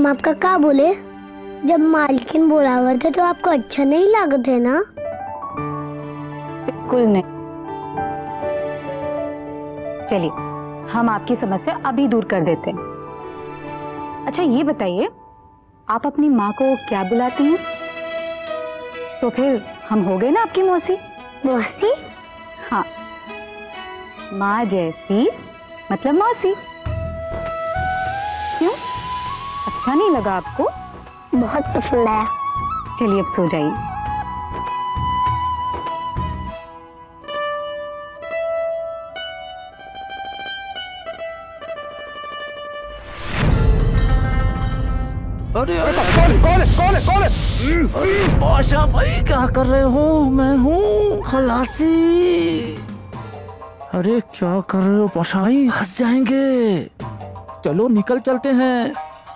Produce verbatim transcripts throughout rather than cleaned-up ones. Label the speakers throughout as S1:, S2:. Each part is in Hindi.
S1: आपका क्या बोले? जब मालकिन बोलावर थे तो आपको अच्छा नहीं लागत है ना?
S2: बिल्कुल नहीं। चलिए हम आपकी समस्या अभी दूर कर देते हैं। अच्छा ये बताइए, आप अपनी माँ को क्या बुलाती हैं? तो फिर हम हो गए ना आपकी मौसी।
S1: मौसी?
S2: हाँ, माँ जैसी मतलब मौसी। क्यों, अच्छा नहीं लगा आपको?
S1: बहुत पसंद आया।
S2: चलिए अब सो जाइए।
S3: अरे अरे कौन कौन कौन कौन? बादशाह भाई क्या कर रहे हो? मैं हूँ खलासी। अरे क्या कर रहे हो बादशाह भाई? हंस जाएंगे। चलो निकल चलते हैं।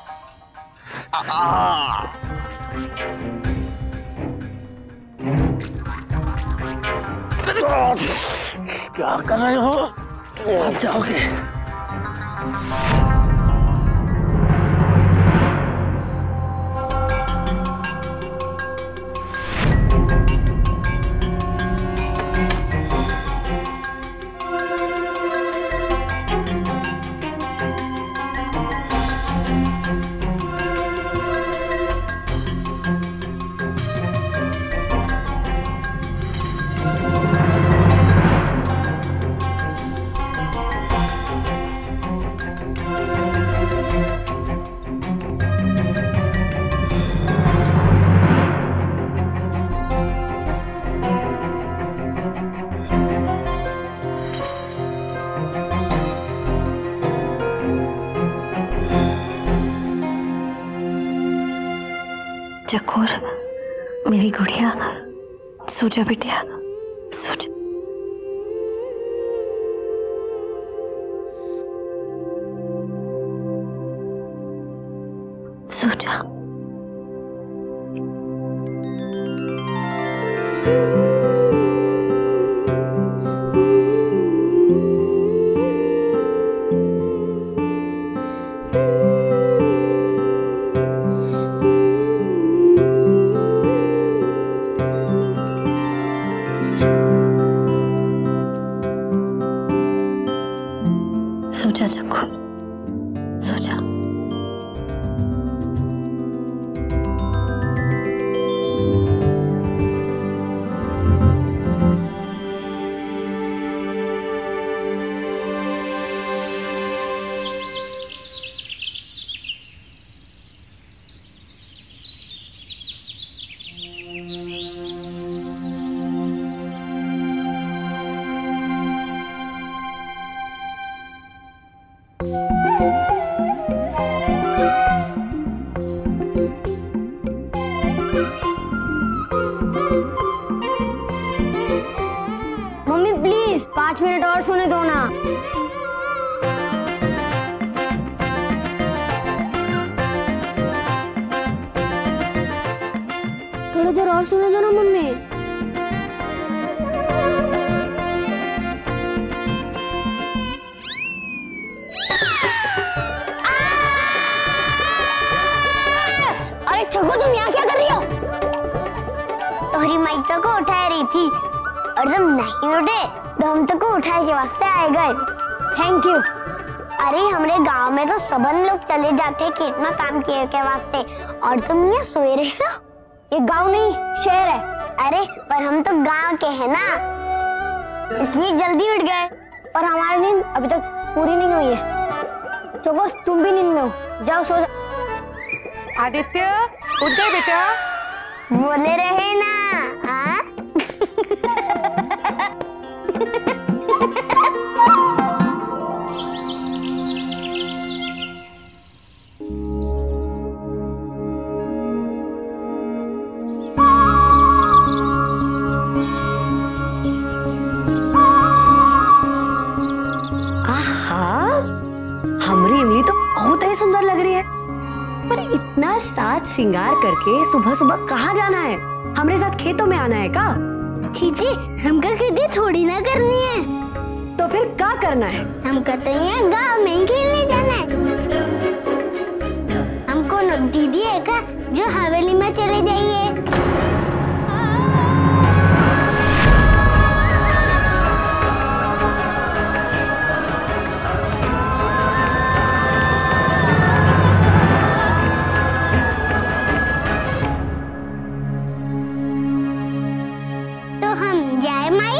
S3: क्या कर रहे हो? हंस जाओगे।
S4: चकोर, मेरी गुड़िया, सो जा बेटिया, सो जा। सो जा। सो जा चकोर, सो जा।
S1: मम्मी प्लीज पाँच मिनट और सोने दो ना। थोड़ी देर और सोने दो ना मम्मी। अरे छगो तुम यहाँ क्या कर रही हो? तोहरी माई तो को उठा रही थी और जब नहीं उठे तो हम तो को उठाए के वास्ते आए गए। Thank you. अरे हमारे गांव में तो सबन लोग चले जाते हैं खेत में काम किए के वास्ते और तुम यहाँ सोए रहे हो। ये गांव नहीं शहर है। अरे पर हम तो गांव के हैं ना, इसलिए जल्दी उठ गए। पर हमारी नींद अभी तक पूरी नहीं हुई है। चोको तुम भी नींद में हो, जाओ सो जाओ।
S2: आदित्य उठ गए बेटा?
S1: बोले रहे ना। हाँ
S4: हमारी इमली तो बहुत ही सुंदर लग रही है, पर इतना साज सिंगार करके सुबह सुबह कहाँ जाना है? हमारे साथ खेतों में आना है का?
S1: चीची हमको खेती थोड़ी ना करनी है।
S4: तो फिर क्या करना है?
S1: हमको तो यहाँ गाँव में ही खेलने जाना है। हमको रौनक दीदी है क्या जो हवेली में चले जाइए? तो हम जाए माई?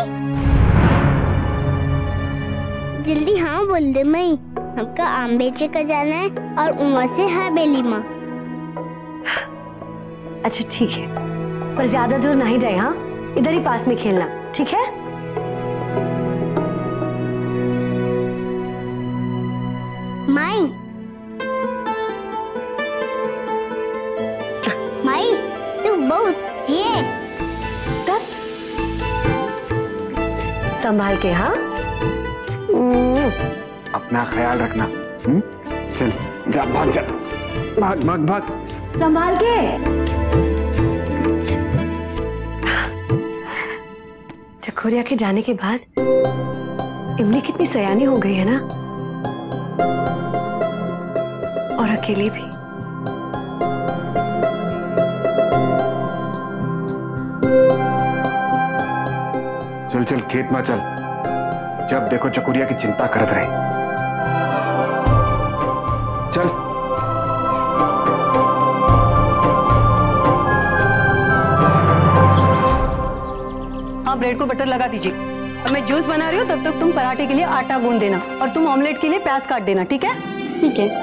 S1: जल्दी हाँ बोल दे माई, हमका आम बेचे का जाना है और उमा से हवेली माँ।
S4: अच्छा ठीक है, पर ज्यादा दूर नहीं जाए। हाँ, इधर ही पास में खेलना, ठीक है?
S1: माई माई तू बहुत ये
S4: तब संभाल के। हाँ,
S5: अपना ख्याल रखना। हुँ? चल जा, भाग जा, भाग भाग भाग।
S4: संभाल के। चकोरिया के जाने के बाद इमली कितनी सयानी हो गई है ना, और अकेली भी।
S5: चल चल खेत में चल, जब देखो चकोरिया की चिंता करत रहे। चल।
S6: हाँ, ब्रेड को बटर लगा दीजिए। अब मैं जूस बना रही हूँ, तब तक तुम पराठे के लिए आटा गूंद देना और तुम ऑमलेट के लिए प्याज काट देना, ठीक है? ठीक है।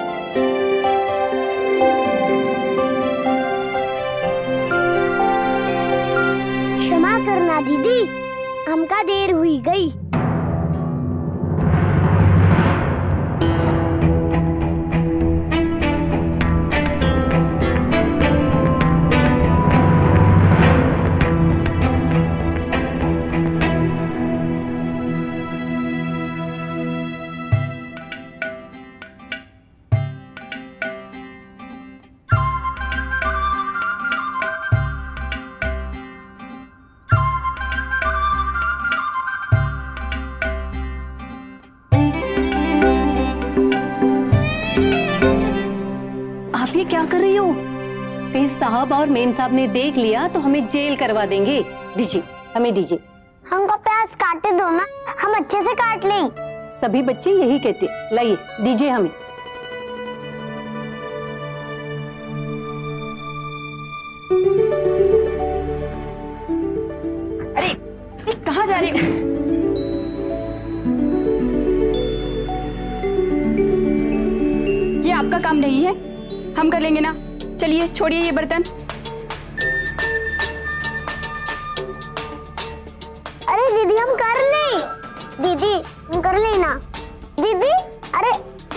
S1: क्षमा करना दीदी, हमका देर हुई गई।
S6: क्या कर रही हो? पेश साहब और मेम साहब ने देख लिया तो हमें जेल करवा देंगे। दीजिए, हमें दीजिए।
S1: हमको प्याज काटे दो ना, हम अच्छे से काट लें।
S6: सभी बच्चे यही कहते। लाइए, दीजिए हमें। अरे कहाँ जा रही हो? ये आपका काम नहीं है, हम कर लेंगे ना। चलिए, छोड़िए ये बर्तन।
S1: अरे दीदी हम कर ले, दीदी हम कर लेना। दीदी अरे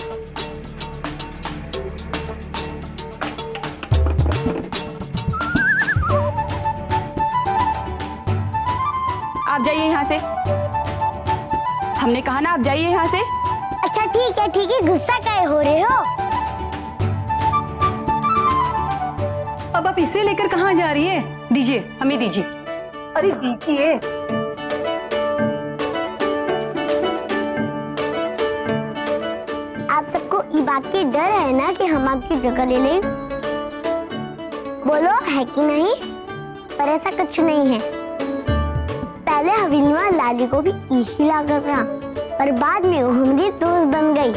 S6: आप जाइए यहाँ से। हमने कहा ना, आप जाइए यहाँ से।
S1: अच्छा ठीक है ठीक है, गुस्सा काहे हो रहे हो?
S6: अब आप इसे लेकर कहाँ जा रही है? दीजिए, हमें दीजिए। अरे दीजिए।
S1: आप सबको ये बात की डर है ना कि हम आपकी जगह ले लें? बोलो है कि नहीं? पर ऐसा कुछ नहीं है। पहले हवेली में लाली को भी यही लगा था, पर बाद में वो हमारी दोस्त बन गई।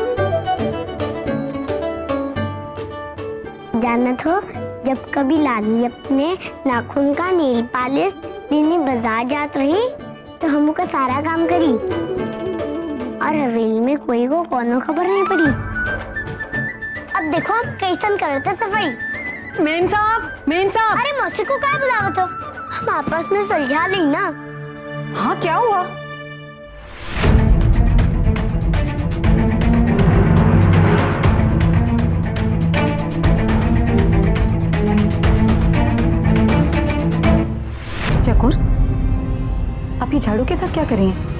S1: जानत हो, जब कभी लाली अपने नाखून का नेल पॉलिश लेने बाजार जात रही तो हम का सारा काम करी और हवेली में कोई को कोनो खबर नहीं पड़ी। अब देखो हम कैसन करते सफाई।
S6: मेम साहब, मेम साहब।
S1: अरे मौसी को क्या बुलावत हो? हम आपस में सुलझा लें ना।
S6: हाँ, क्या हुआ? चकोर, आप ये झाड़ू के साथ क्या कर रही हैं?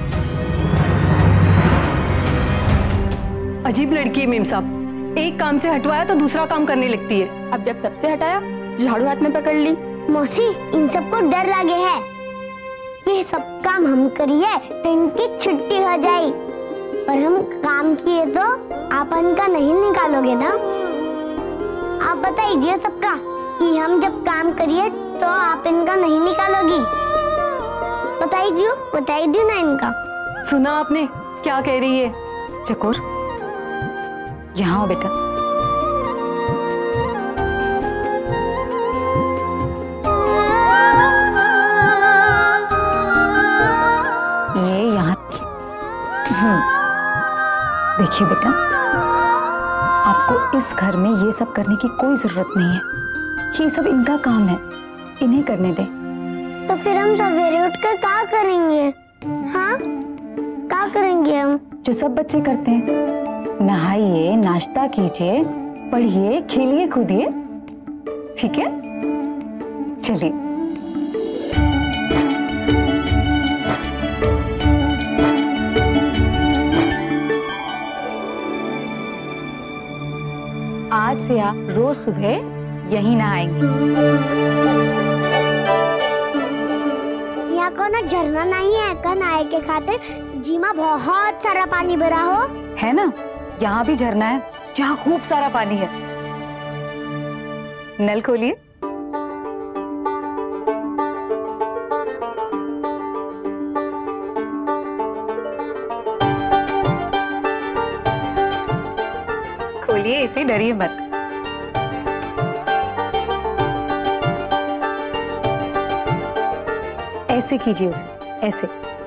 S6: अजीब लड़की है मेम साहब, एक काम से हटवाया तो दूसरा काम करने लगती है। अब जब सबसे हटाया, झाड़ू हाथ में पकड़ ली।
S1: मौसी, इन सबको डर लगे है, ये सब काम हम करिए तो इनकी छुट्टी हो जाए, पर हम काम किए तो आप इनका नहीं निकालोगे ना। आप बताइए सबका कि हम जब काम करिए तो आप इनका नहीं निकालोगी। बताइए बताइए ना इनका।
S6: सुना आपने क्या कह रही है?
S2: चकोर, यहाँ आओ बेटा। ये यहाँ देखिए बेटा, आपको इस घर में ये सब करने की कोई जरूरत नहीं है। ये सब इनका काम है, इन्हें करने दें।
S1: तो फिर हम सवेरे उठकर क्या करेंगे? हाँ, क्या करेंगे हम?
S2: जो सब बच्चे करते हैं, नहाइए, नाश्ता कीजिए, पढ़िए, खेलिए, कूदिए। ठीक है, चलिए। आज से आप रोज सुबह यहीं नहाएंगे।
S1: यहाँ को ना झरना नहीं है का नहाए के खातिर, जीमा बहुत सारा पानी भरा हो।
S2: है ना, यहाँ भी झरना है जहाँ खूब सारा पानी है। नल खोलिए। खोलिए इसे, डरिए मत। ऐसे कीजिए उसे, ऐसे।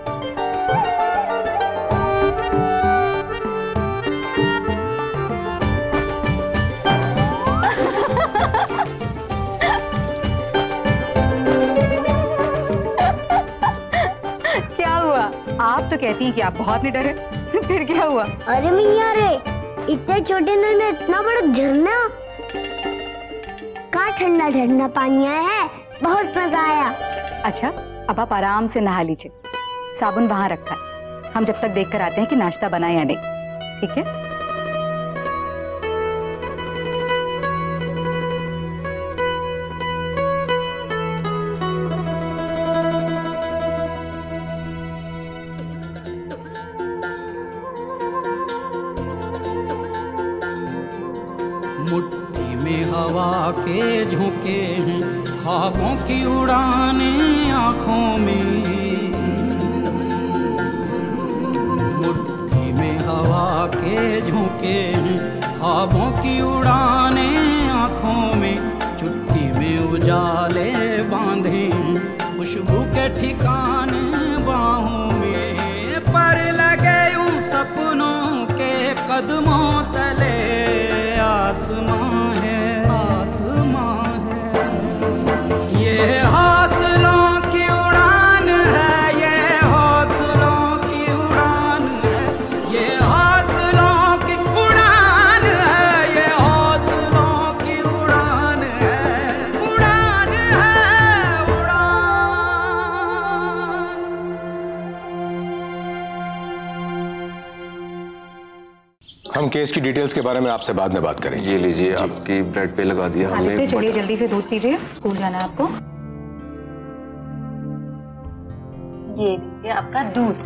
S2: क्या हुआ? आप तो कहती हैं कि आप बहुत निडर हैं। फिर क्या हुआ?
S1: अरे मियाँ रे, इतने छोटे नल में इतना बड़ा झरना, कहाँ ठंडा ठंडा पानी आया है, बहुत मजा आया।
S2: अच्छा, अब आप आराम से नहा लीजिए। साबुन वहां रखा है, हम जब तक देख कर आते हैं कि नाश्ता बना या नहीं। ठीक है?
S7: मुट्ठी में हवा के झोंके हैं, ख्वाबों की उड़ाने आँखों में। मुट्ठी में हवा के झोंके हैं, ख्वाबों की उड़ाने आँखों में। चुट्टी में उजाले बांधे, खुशबू के ठिकाने बाहों में। पर लगे यूं सपनों के कदमों तले, आसमां है, आसमां है। ये हौसलों की उड़ान है, ये हौसलों की उड़ान है, ये हौसलों की उड़ान है, ये हौसलों की उड़ान है, उड़ान है, उड़ान।
S8: हम केस की डिटेल्स के बारे में आपसे बाद में बात करेंगे।
S9: ये लीजिए, आपकी ब्रेड पे लगा दिया हमने।
S2: चलिए जल्दी से दूध पीजिए, स्कूल जाना है आपको। ये लीजिए आपका दूध।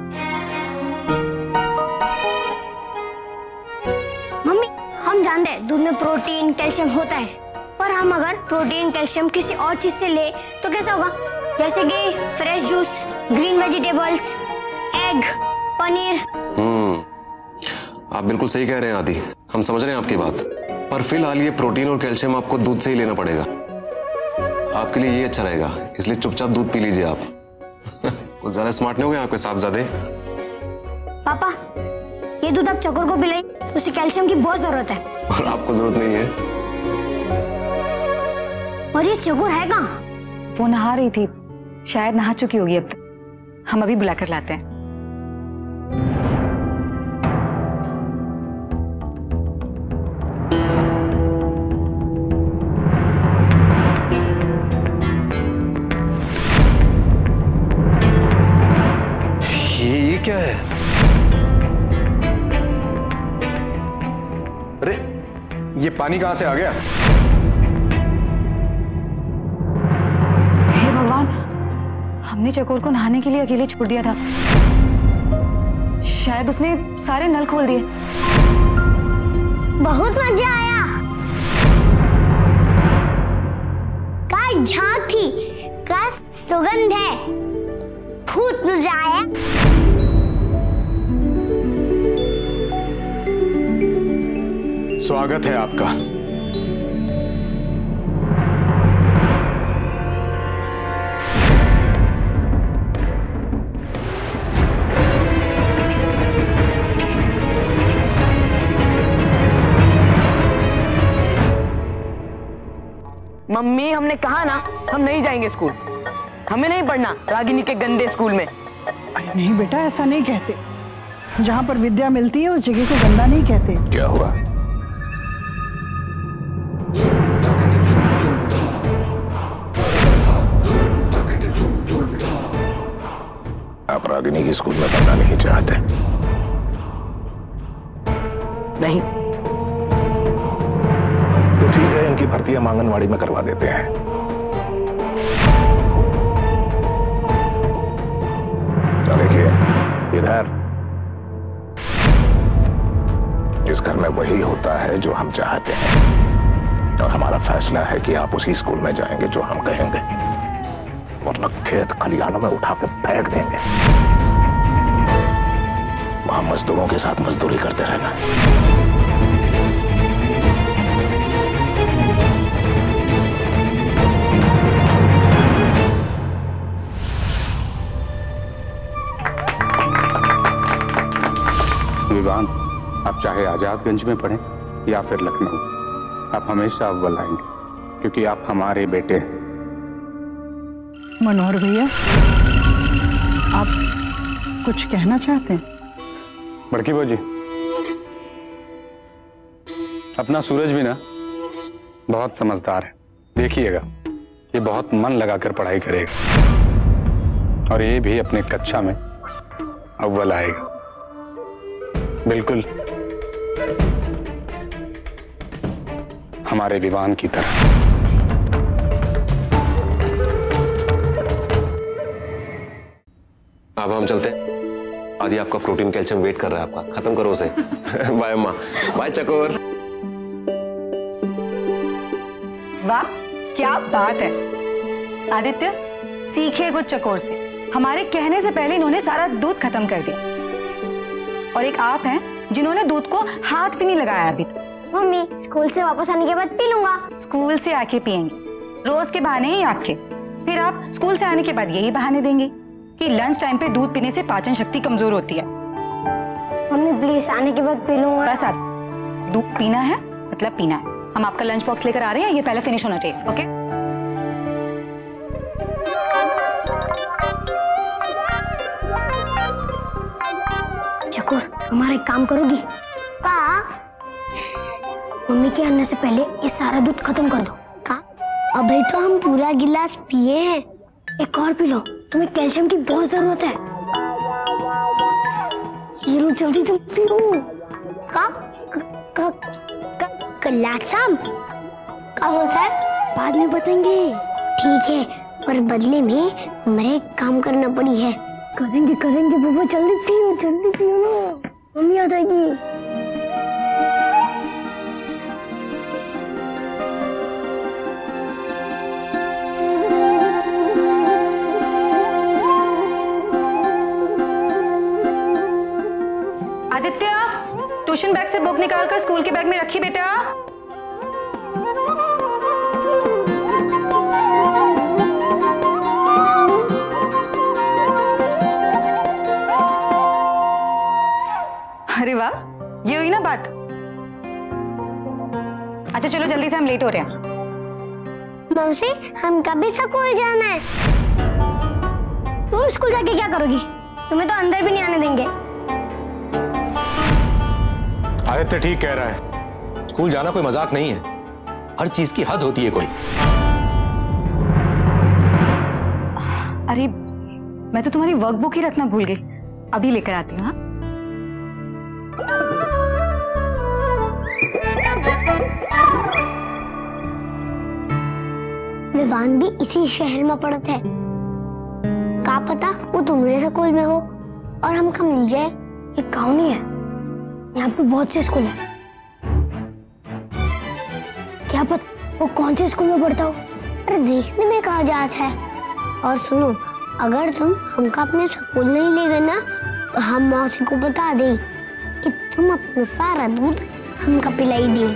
S1: मम्मी, हम जानते हैं दूध में प्रोटीन कैल्शियम होता है, पर हम अगर प्रोटीन कैल्शियम किसी और चीज से ले तो कैसा होगा? जैसे कि fresh juice, green vegetables, egg, paneer.
S9: हम्म आप बिल्कुल सही कह रहे हैं आदि, हम समझ रहे हैं आपकी बात, पर फिलहाल ये प्रोटीन और कैल्शियम आपको दूध से ही लेना पड़ेगा। आपके लिए ये अच्छा रहेगा, इसलिए चुपचाप दूध पी लीजिए आप। कुछ ज्यादा स्मार्ट नहीं हो गए आपके साहबजादे?
S1: पापा, ये दूध आप चकोर को पिलाइए, उसे कैल्शियम की बहुत जरूरत है।
S9: और आपको जरूरत नहीं है।
S1: और ये चकोर है कहाँ?
S2: वो नहा रही थी, शायद नहा चुकी होगी अब तक। हम अभी बुलाकर लाते हैं।
S9: क्या है?
S8: अरे ये पानी कहां से आ गया?
S2: हे भगवान, हमने चकोर को नहाने के लिए अकेले छोड़ दिया था। शायद उसने सारे नल खोल दिए।
S1: बहुत मजा आया। झांकी का सुगंध है। भूत बुझाया।
S5: स्वागत है आपका।
S10: मम्मी, हमने कहा ना हम नहीं जाएंगे स्कूल। हमें नहीं पढ़ना रागिनी के गंदे स्कूल में।
S11: अरे नहीं बेटा, ऐसा नहीं कहते। जहाँ पर विद्या मिलती है उस जगह को गंदा नहीं कहते।
S5: क्या हुआ? आप रागिनी के स्कूल में पढ़ना नहीं चाहते?
S10: नहीं।
S5: तो ठीक है, इनकी भर्ती हम आंगनवाड़ी में करवा देते हैं। तो देखिए इधर, इस घर में वही होता है जो हम चाहते हैं, और हमारा फैसला है कि आप उसी स्कूल में जाएंगे जो हम कहेंगे, वरना खेत खलिहानों में उठा के फेंक देंगे। वहां मजदूरों के साथ मजदूरी करते रहना।
S12: विवान, आप चाहे आजादगंज में पढ़ें या फिर लखनऊ, आप हमेशा अव्वल आएंगे, क्योंकि आप हमारे बेटे हैं।
S11: मनोहर भैया, आप कुछ कहना चाहते हैं?
S12: बड़की बाजी, अपना सूरज भी ना बहुत समझदार है। देखिएगा, ये बहुत मन लगाकर पढ़ाई करेगा और ये भी अपने कक्षा में अव्वल आएगा। बिल्कुल हमारे विवान की तरह।
S9: अब हम चलते हैं। आदि, आपका प्रोटीन कैल्शियम वेट कर रहा है आपका। खत्म करो उसे। बाय अम्मा। बाय चकोर।
S2: वाह, क्या बात है आदित्य, सीखे कुछ चकोर से। हमारे कहने से पहले इन्होंने सारा दूध खत्म कर दिया। और एक आप हैं जिन्होंने दूध को हाथ भी नहीं लगाया अभी तक।
S1: मम्मी, स्कूल से वापस आने के बाद पी लूंगा।
S2: स्कूल से आके पियेंगे, रोज के बहाने ही आपके। फिर आप स्कूल से आने के बाद यही बहाने देंगे कि लंच टाइम पे दूध पीने से पाचन शक्ति कमजोर होती है।
S1: मम्मी प्लीज, आने के बाद पी लूंगा।
S2: बस आप दूध पीना है मतलब पीना है। हम आपका लंच बॉक्स लेकर आ रहे हैं, ये पहले फिनिश होना चाहिए। ओके?
S1: चकोर, हमारा एक काम करोगी? का? मम्मी के आने से पहले ये सारा दूध खत्म कर दो। का? अभी तो हम पूरा गिलास पिए हैं, एक और पी लो। तुम्हें कैल्शियम की बहुत जरूरत है। ये लो जल्दी तुम पियो। का? क, क, कैल्शियम का होता है? बाद में बताएंगे। ठीक है, पर बदले में हमें एक काम करना पड़ी है। करेंगे करेंगे बाबा, जल्दी पियो जल्दी पियो ना, मम्मी आ जाएगी।
S2: आदित्य, ट्यूशन बैग से बुक निकालकर स्कूल के बैग में रखी बेटा। अरे वाह, ये हुई ना बात। अच्छा चलो जल्दी से, हम लेट हो रहे हैं।
S1: मौसी, हम कभी स्कूल जाना है। तुम स्कूल जाके क्या करोगी? तुम्हें तो अंदर भी नहीं आने देंगे।
S8: आदित्य ठीक कह रहा है, स्कूल जाना कोई मजाक नहीं है। हर चीज की हद होती है कोई।
S2: अरे मैं तो तुम्हारी वर्कबुक ही रखना भूल गई, अभी लेकर आती हूँ। हाँ,
S1: विवान भी इसी शहर में पढ़ता है। क्या पता वो तुम्हारे स्कूल में हो और हम कम मिल जाए। ये गाँव नहीं है, यहाँ पे बहुत से स्कूल है। क्या पता वो कौन से स्कूल में पढ़ता हो। अरे देखने में कहा जात है। और सुनो, अगर तुम हमका अपने स्कूल नहीं ले गए ना तो हम मौसी को बता दें कि तुम अपना सारा दूध हमका पिलाई दी।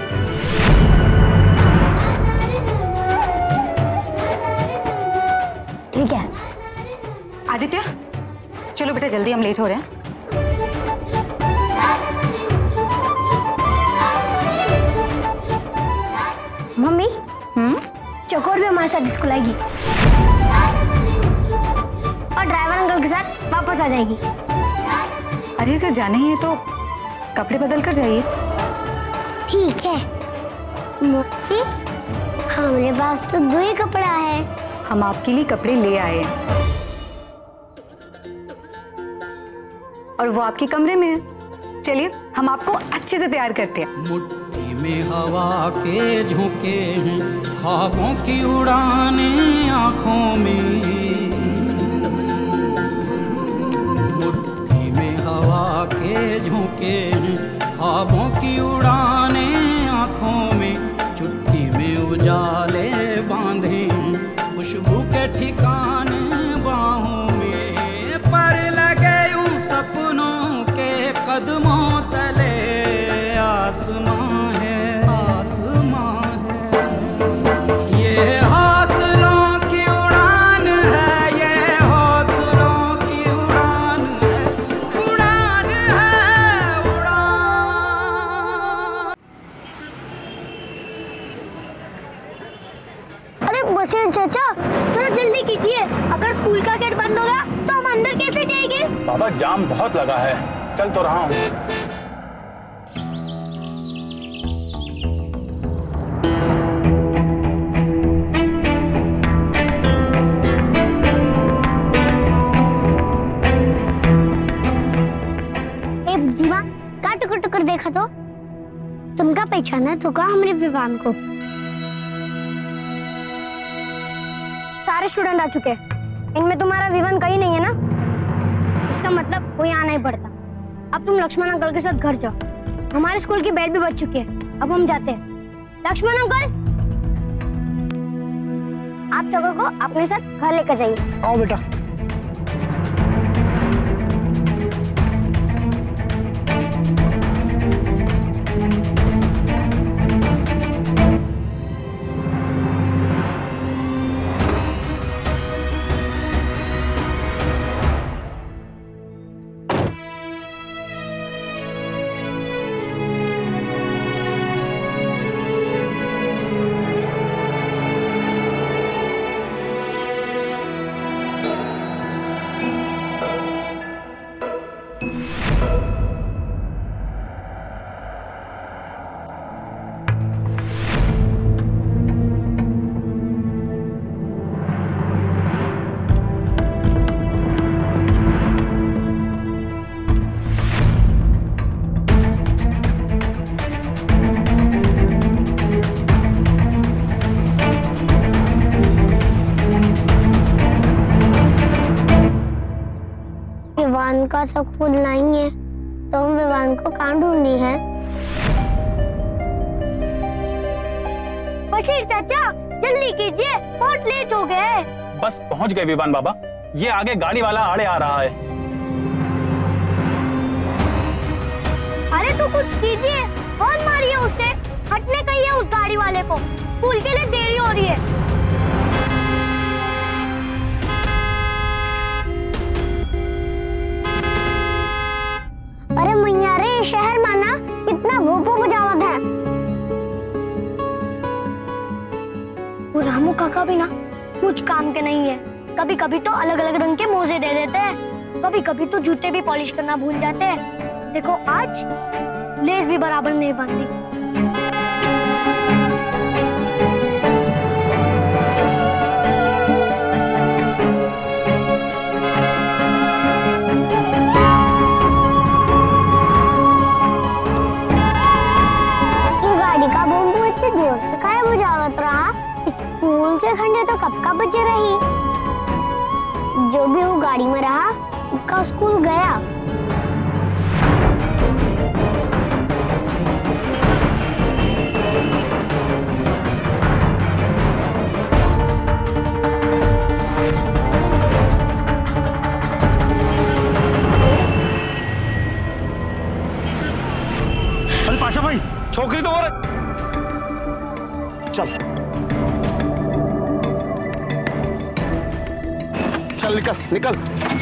S2: ठीक है आदित्य, चलो बेटा जल्दी, हम लेट हो रहे हैं।
S1: मम्मी, हम्म चकोर भी हमारे साथ स्कूल आएगी और ड्राइवर अंकल के साथ वापस आ जाएगी।
S2: अरे अगर जाना ही है तो कपड़े बदल कर जाइए।
S1: ठीक है मौसी, हमारे पास तो दो ही कपड़ा है।
S2: हम आपके लिए कपड़े ले आए हैं और वो आपके कमरे में है। चलिए हम आपको अच्छे से तैयार करते हैं।
S7: मुट्ठी में हवा के झोंके हैं, ख्वाबों की उड़ाने आंखों में। मुट्ठी में हवा के झोंके हैं, ख्वाबों की उड़ाने आंखों में। चुटकी में उजाले बांधे, खुशबू के ठिकाने बाहों में। पर लगे यूं सपनों के कदमों तले आसमां है, आसमां है। ये हौसलों की उड़ान है, ये हौसलों की उड़ान है, उड़ान है, उड़ान।
S1: अरे बशीर चाचा, थोड़ा जल्दी कीजिए। अगर स्कूल का गेट बंद होगा तो हम अंदर कैसे जाएंगे?
S12: बाबा जाम बहुत लगा है, चल तो रहा हूँ।
S1: टुकर टुकर देखा तो तुमका पहचाना तो का हमारे विवान को। सारे स्टूडेंट आ चुके हैं, इनमें तुम्हारा विवान कहीं नहीं है ना? इसका मतलब कोई आना ही पड़ता। अब तुम लक्ष्मण अंकल के साथ घर जाओ। हमारे स्कूल की बेल भी बज चुकी है, अब हम जाते हैं। लक्ष्मण अंकल, आप चकोर को अपने साथ घर लेकर जाइए।
S11: आओ बेटा।
S1: विवान का स्कूल नहीं है तो हम विवान को कहाँ ढूंढनी है? बशीर चाचा जल्दी कीजिए, बहुत लेट हो गए।
S12: बस पहुंच गए विवान बाबा, ये आगे गाड़ी वाला आड़े आ रहा है।
S1: अरे तो कुछ कीजिए, कौन मारिए उसे, हटने कहिए उस गाड़ी वाले को, स्कूल के लिए देरी हो रही है। अरे मैया रे, शहर माना कितना भोपो बजावत है। वो रामू काका भी ना कुछ काम के नहीं है। कभी कभी तो अलग अलग रंग के मोजे दे देते हैं, कभी कभी तो जूते भी पॉलिश करना भूल जाते हैं। देखो आज लेस भी बराबर नहीं बांधी। जोर से काय बुझावत रहा, स्कूल के घंटे तो कब का बजे रही। जो भी वो गाड़ी में रहा उसका स्कूल गया।
S12: छोकरी तो वो रहे।
S13: चल चल निकल निकल।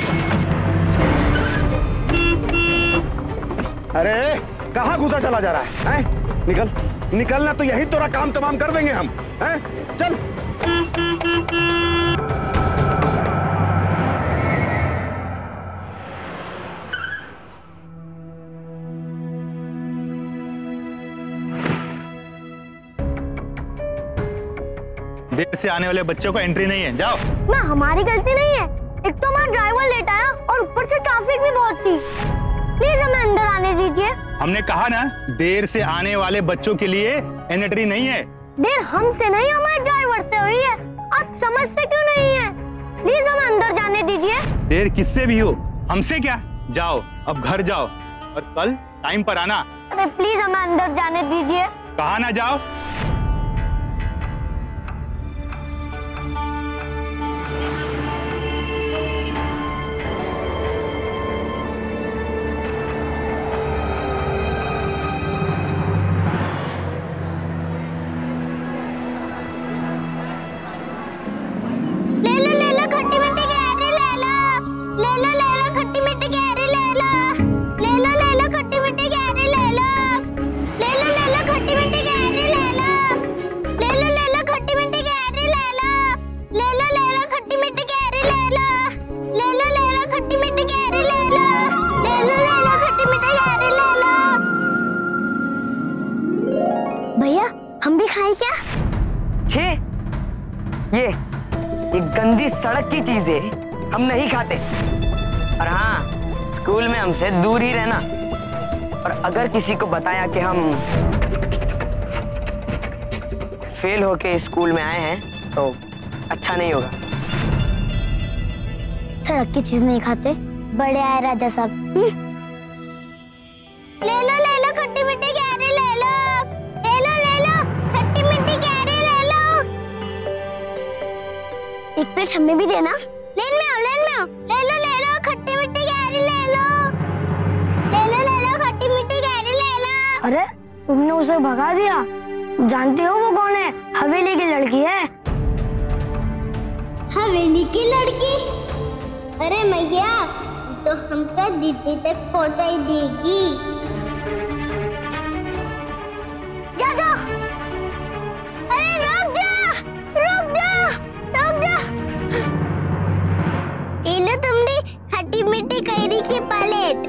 S13: अरे कहाँ घुसा चला जा रहा है, हैं? निकल निकलना तो यही तोरा काम तमाम कर देंगे हम, हैं? चल।
S12: देर से आने वाले बच्चों को एंट्री नहीं है, जाओ।
S1: इसमें हमारी गलती नहीं है, एक तो हमारा ड्राइवर लेट आया और ऊपर से ट्रैफिक भी बहुत थी। प्लीज हमें अंदर आने दीजिए। हमने कहा ना, देर से आने वाले बच्चों के लिए एंट्री नहीं है। देर हमसे नहीं, हमारे ड्राइवर से हुई है। आप समझते क्यों नहीं है? प्लीज हमें अंदर जाने दीजिए।
S12: देर किससे भी हो, हमसे क्या? जाओ अब घर जाओ और कल टाइम पर आना।
S1: अरे प्लीज हमें अंदर जाने दीजिए।
S12: कहा ना जाओ।
S1: भैया हम भी खाएं क्या?
S10: छे ये ये गंदी सड़क की चीजें हम नहीं खाते। और हाँ, स्कूल में हमसे दूर ही रहना। और अगर किसी को बताया कि हम फेल होके स्कूल में आए हैं तो अच्छा नहीं होगा।
S1: सड़क की चीज नहीं खाते, बड़े आए राजा साहब। ले लो ले लो खट्टी मीठी कैरी ले लो, ले लो ले लो खट्टी मीठी कैरी ले लो। एक प्लेट हमें भी देना। लेन में आओ लेन में आओ, ले लो ले लो खट्टी मीठी कैरी ले लो, ले लो ले लो खट्टी मीठी कैरी ले लो। अरे तुमने उसे भगा दिया। जानते हो वो कौन है? हवेली की लड़की है। हवेली की लड़की? अरे मैया तो हमको दीदी तक पहुंचाई देगी। जा जा। अरे रुक जा रुक जा रुक जा। ये लो तुमने खट्टी मीठी कैरी की प्लेट।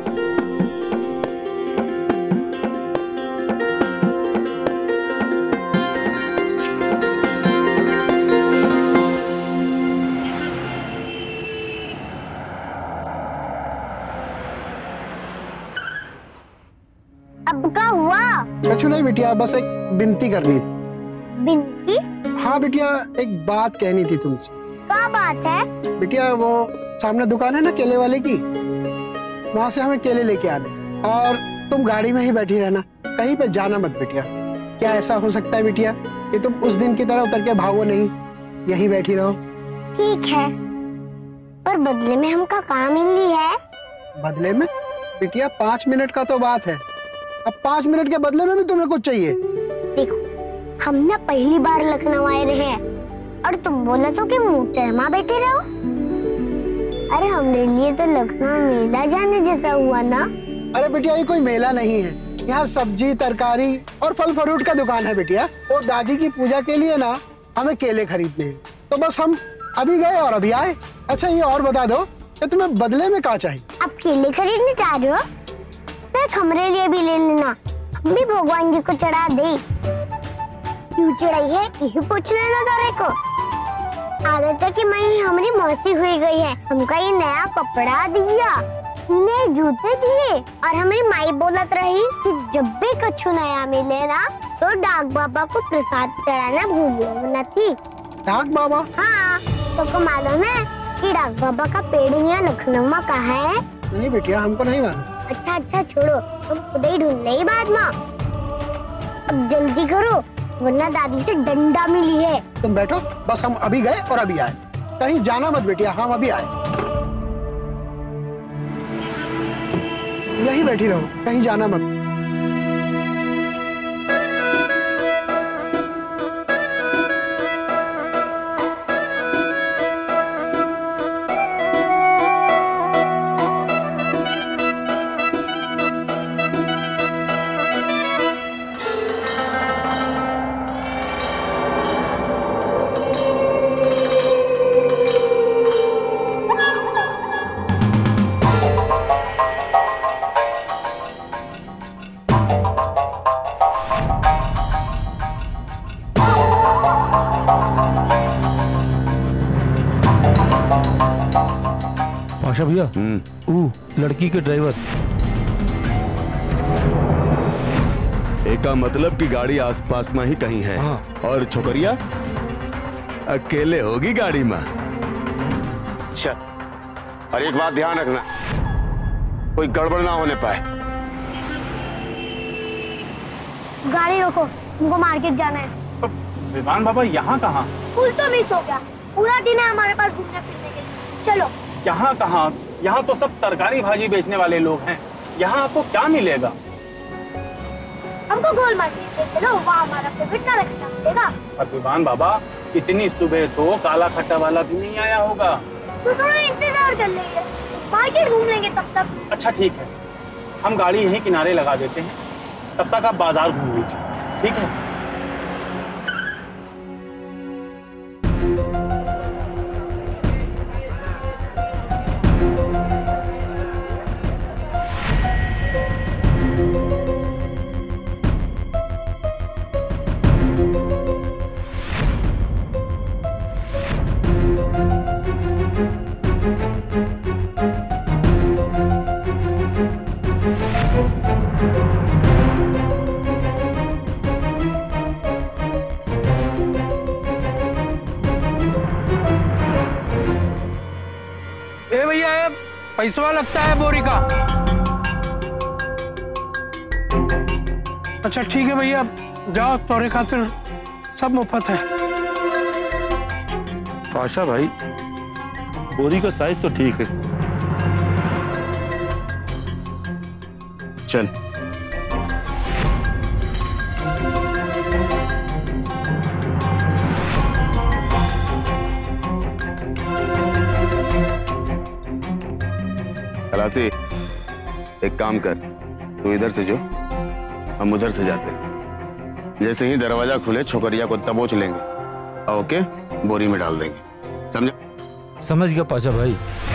S1: अब क्या हुआ?
S14: कुछ नहीं बिटिया, बस एक विनती करनी थी।
S1: विनती?
S14: हाँ बिटिया, एक बात कहनी थी तुमसे।
S1: क्या बात है?
S14: बिटिया वो सामने दुकान है ना केले वाले की, वहाँ से हमें केले लेके आने, और तुम गाड़ी में ही बैठी रहना, कहीं पे जाना मत बिटिया। क्या ऐसा हो सकता है बिटिया कि तुम उस दिन की तरह उतर के भागो नहीं, यहीं बैठी रहो?
S1: ठीक है, पर बदले में हमका काम मिली है।
S14: बदले में? बिटिया पाँच मिनट का तो बात है, अब पाँच मिनट के बदले में भी तुम्हें कुछ चाहिए?
S1: देखो हम ना पहली बार लखनऊ आए रहे हैं और तुम बोला तो कि मोहतरमा बैठे रहो। अरे हमारे लिए तो लखनऊ मेला जाने जैसा हुआ ना।
S14: अरे बिटिया ये कोई मेला नहीं है, यहाँ सब्जी तरकारी और फल फ्रूट का दुकान है बिटिया। वो दादी की पूजा के लिए ना हमें केले खरीदने हैं, तो बस हम अभी गए और अभी आए। अच्छा ये और बता दो कि तुम्हें बदले में क्या चाहिए?
S1: आप केले खरीदने चाह रहे हो? फिर हमारे लिए भी ले लेना, हम भी भगवान जी को चढ़ा दे। क्यों चढ़ाई है यही पूछ लेना तारे को। आदत है कि मैं हमारी मौसी हुई गई है, हमका ये नया कपड़ा दिया, नए जूते दिए, और हमारी माई बोलत रही कि जब भी कछु नया मिले ना तो डाक बाबा को प्रसाद चढ़ाना भूलियो न थी।
S14: डाक बाबा?
S1: हाँ, तो को मालूम है कि डाक बाबा का पेड़ यहाँ लखनऊ में कहाँ है?
S14: नहीं बेटिया हमको नहीं मालूम।
S1: अच्छा अच्छा छोड़ो, तुम खुद ही ढूंढ ले बाद में। अब जल्दी करो वरना दादी से डंडा मिली है।
S14: तुम बैठो, बस हम अभी गए और अभी आए, कहीं जाना मत बेटिया, हम अभी आए। यही बैठी रहो, कहीं जाना मत।
S3: पाशा भैया, वो लड़की के ड्राइवर।
S13: एका मतलब की गाड़ी आसपास में ही कहीं है। हाँ। और छोकरिया अकेले होगी गाड़ी में।
S15: अच्छा, और एक बात ध्यान रखना, कोई गड़बड़ ना होने पाए।
S1: गाड़ी रोको, तुमको मार्केट जाना है।
S12: विवान बाबा यहाँ कहाँ?
S1: स्कूल तो मिस हो गया, पूरा दिन है हमारे पास घूमने फिरने के लिए। चलो।
S12: यहाँ कहाँ? यहाँ तो सब तरकारी भाजी बेचने वाले लोग हैं। यहाँ आपको क्या मिलेगा?
S1: हमको गोल मार्केट ले चलो, वहाँ हमारा फेवरेट काला खट्टा मिलेगा।
S12: और विवान बाबा, इतनी सुबह तो काला खट्टा वाला भी नहीं आया होगा।
S1: तो थोड़ा इंतजार कर लेंगे, मार्केट घूम लेंगे तब तक।
S12: अच्छा ठीक है, हम गाड़ी यहीं किनारे लगा देते हैं, तब तक आप बाजार घूम लीजिए, ठीक है?
S16: ए भैया, पैसवा लगता है बोरी का। अच्छा ठीक है भैया, जाओ, तोरे खातिर सब मुफ्त है।
S3: पाशा भाई, बोरी का साइज तो ठीक है।
S13: चल। खलासी, एक काम कर, तू इधर से जो, हम उधर से जाते हैं। जैसे ही दरवाजा खुले छोकरिया को दबोच लेंगे, ओके, बोरी में डाल देंगे, समझे?
S3: समझ गया पाशा भाई।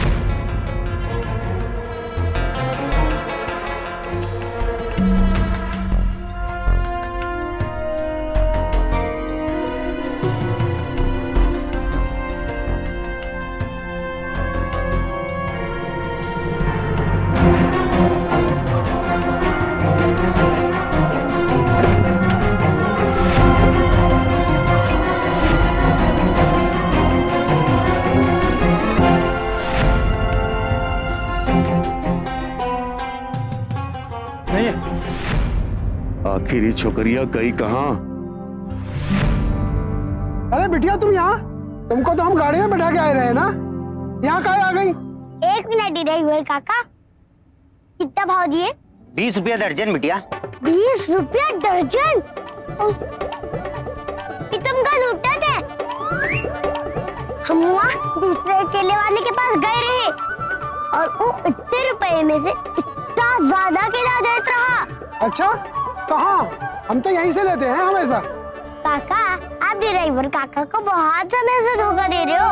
S13: आखिर छोकरिया गई कहाँ?
S14: अरे बिटिया, तुम यहाँ? तुमको तो हम गाड़ी में बैठा के आए रहे ना, यहाँ कहाँ आ गई?
S1: एक मिनट ड्राइवर काका, कितना भाव दिए?
S10: बीस रुपया दर्जन बिटिया।
S1: बीस रुपया दर्जन? तुम कल लूटा थे? हम वहाँ दूसरे केले वाले के पास गए रहे और वो इतने रुपए में से इतना ज्यादा केला देता रहा।
S14: अच्छा, कहाँ? हम तो यहीं से लेते हैं हमेशा।
S1: काका, आप ड्राइवर काका को बहुत समय से धोखा दे रहे हो।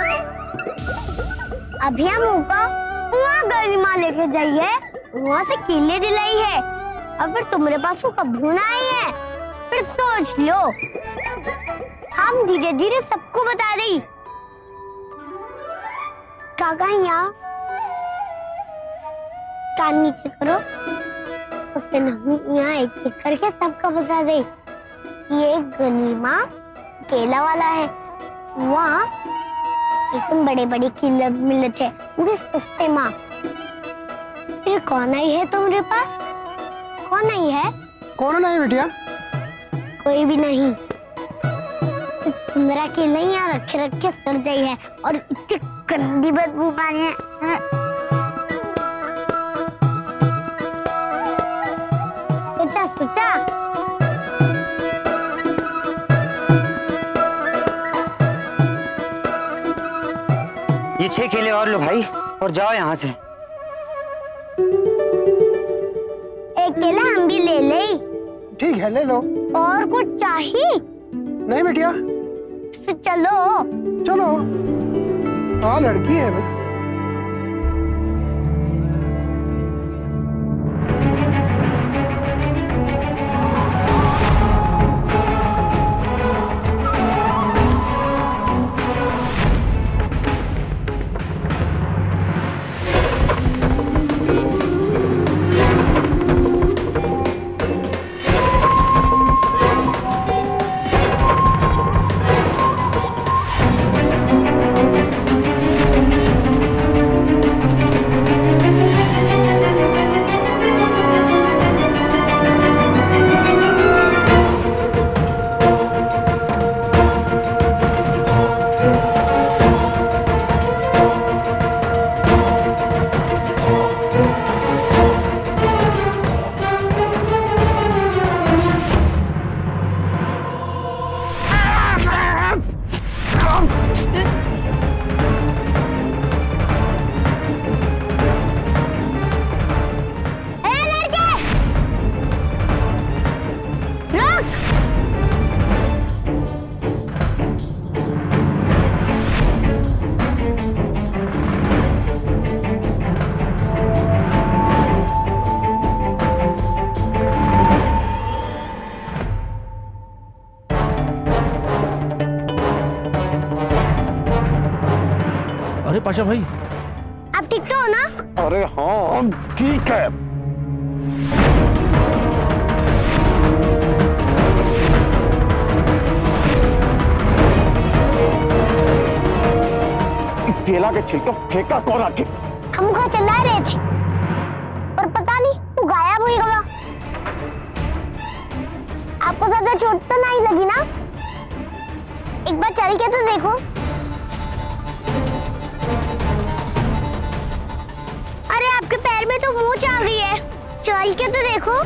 S1: अभी हम ऊपर वहाँ गरिमा लेके जाइए, वहाँ से केले दिलाई है और फिर तुम्हारे पास वो कब्बू ना आई है, फिर सोच लो। हम धीरे धीरे सबको बता दें। काका, यहाँ कान नीचे करो, उससे यहाँ एक एक करके सबको बता दे। ये गनीमा केला वाला है, वहाँ इसमें बड़े बड़े केले मिलते हैं, पूरे सस्ते माँ। फिर कौन आई है तुम्हारे पास? कौन आई है?
S14: कौन नहीं बिटिया?
S1: कोई भी नहीं। तुम्हारा केला यहाँ रखे रखे सड़ जाई है और इतनी गंदी बदबू मारे है। सोचा सोचा
S10: ये छह केले और लो भाई, और जाओ यहाँ से।
S1: एक केला हम भी ले ले।
S14: ठीक है, ले लो।
S1: और कुछ चाहिए?
S14: नहीं बिटिया।
S1: चलो
S14: चलो, हाँ लड़की है भाई।
S3: पाशा भाई?
S1: आप ठीक तो हो ना?
S3: अरे हाँ हम ठीक है।
S15: केला के छिलके फेंका कौन आके?
S1: हम घर चला रहे थे और पता नहीं वो गायब हो गया। आपको ज्यादा चोट तो नहीं लगी ना? एक बार चल के तो देखो। अरे आपके पैर में तो मोच आ गई है, चल के तो देखो।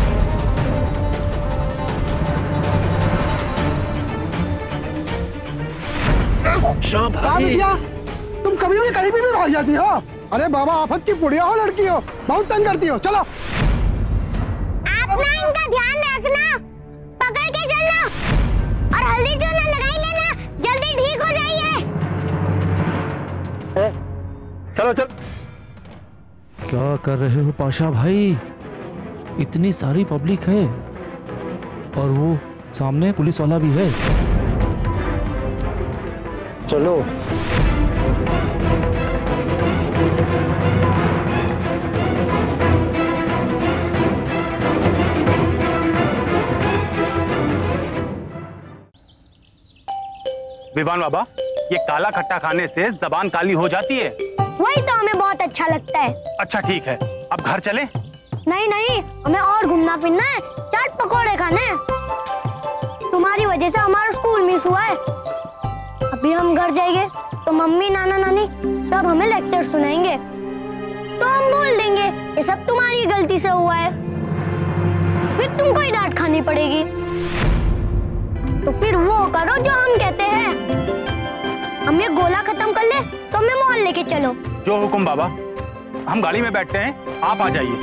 S14: बिटिया, तुम कभी भी कहीं भी, भी भाग जाती हो। अरे बाबा आफत की पुड़िया हो, लड़की हो, बहुत तंग करती हो। चलो
S1: आप ना इनका ध्यान रखना, पकड़ के चलना और हल्दी चूना लगाई लेना, जल्दी ठीक हो जाइए।
S3: चलो चल। क्या कर रहे हो पाशा भाई? इतनी सारी पब्लिक है और वो सामने पुलिस वाला भी है। चलो।
S12: विवान बाबा, ये काला खट्टा खाने से जबान काली हो जाती है।
S1: वही तो हमें बहुत अच्छा लगता है।
S12: अच्छा ठीक है, अब घर चले?
S1: नहीं नहीं, हमें और घूमना फिरना है, चाट पकोड़े खाने हैं। तुम्हारी वजह से हमारा स्कूल मिस हुआ है। अभी हम घर जाएंगे तो मम्मी नाना नानी सब हमें लेक्चर सुनाएंगे, तो हम बोल देंगे ये सब तुम्हारी गलती से हुआ है, फिर तुमको ही डांट खानी पड़ेगी। तो फिर वो करो जो हम कहते हैं। हम ये गोला खत्म कर ले तो हमें मॉल लेके चलो।
S12: जो हुक्म बाबा। हम गाड़ी में बैठते हैं, आप आ जाइए।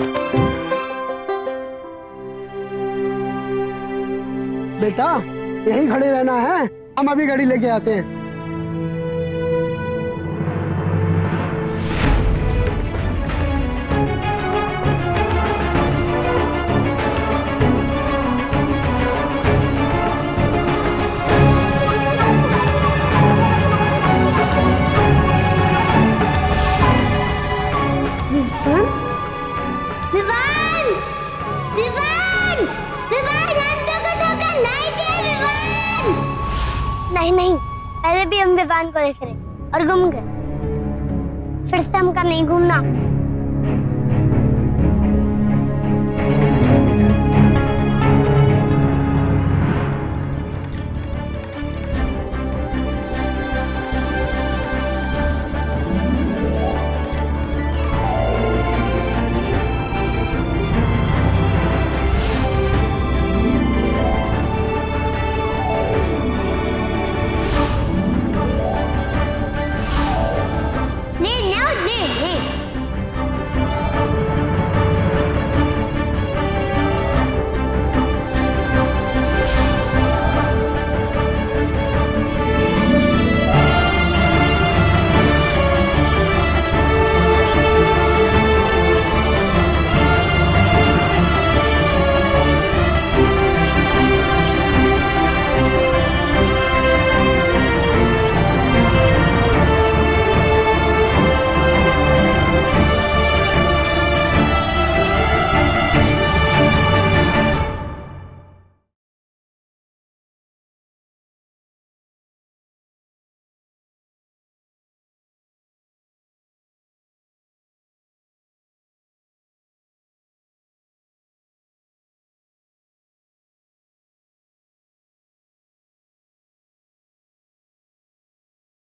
S14: बेटा यही खड़े रहना है, हम अभी गाड़ी लेके आते हैं।
S1: विवान! विवान! विवान! हम तो को धोखा नहीं दिया विवान! नहीं नहीं, पहले भी हम विवान को देख रहे और गुम गए। फिर से हमका नहीं घूमना।